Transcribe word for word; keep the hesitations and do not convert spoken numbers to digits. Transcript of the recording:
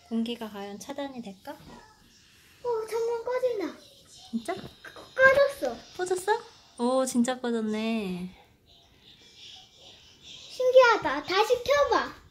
공기가 과연 차단이 될까? 어, 잠깐 꺼진다. 진짜? 꺼졌어. 꺼졌어? 오, 진짜 꺼졌네. 신기하다. 다시 켜봐.